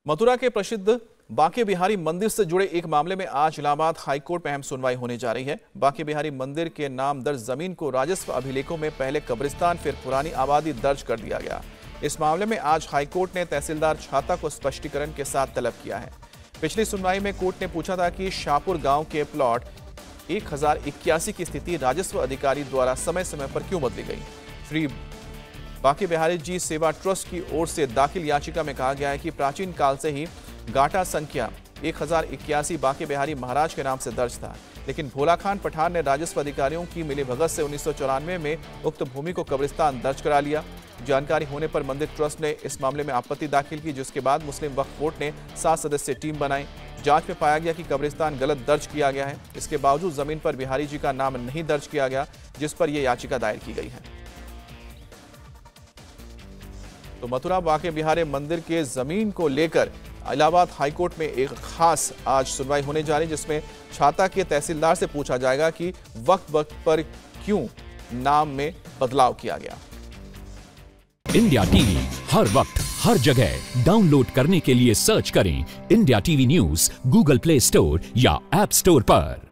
मथुरा के प्रसिद्ध बांके बिहारी मंदिर से जुड़े एक मामले में आज इलाहाबाद हाईकोर्ट में अहम सुनवाई होने जा रही है। बांके बिहारी मंदिर के नाम दर्ज जमीन को राजस्व अभिलेखों में पहले कब्रिस्तान फिर पुरानी आबादी दर्ज कर दिया गया। इस मामले में आज हाईकोर्ट ने तहसीलदार छाता को स्पष्टीकरण के साथ तलब किया है। पिछली सुनवाई में कोर्ट ने पूछा था कि शाहपुर गांव के प्लॉट 1081 की स्थिति राजस्व अधिकारी द्वारा समय समय पर क्यों बदली गई। श्री बांके बिहारी जी सेवा ट्रस्ट की ओर से दाखिल याचिका में कहा गया है कि प्राचीन काल से ही गाटा संख्या 1081 बांके बिहारी महाराज के नाम से दर्ज था, लेकिन भोला खान पठान ने राजस्व अधिकारियों की मिलीभगत से 1994 में उक्त भूमि को कब्रिस्तान दर्ज करा लिया। जानकारी होने पर मंदिर ट्रस्ट ने इस मामले में आपत्ति दाखिल की, जिसके बाद मुस्लिम वक्फ बोर्ड ने 7 सदस्यीय टीम बनाई। जांच में पाया गया कि कब्रिस्तान गलत दर्ज किया गया है। इसके बावजूद जमीन पर बिहारी जी का नाम नहीं दर्ज किया गया, जिस पर यह याचिका दायर की गई है। तो मथुरा बांके बिहारी मंदिर के जमीन को लेकर इलाहाबाद हाईकोर्ट में एक खास आज सुनवाई होने जा रही है, जिसमें छाता के तहसीलदार से पूछा जाएगा कि वक्त पर क्यों नाम में बदलाव किया गया। इंडिया टीवी हर वक्त हर जगह डाउनलोड करने के लिए सर्च करें India TV news Google play store या ऐप स्टोर पर।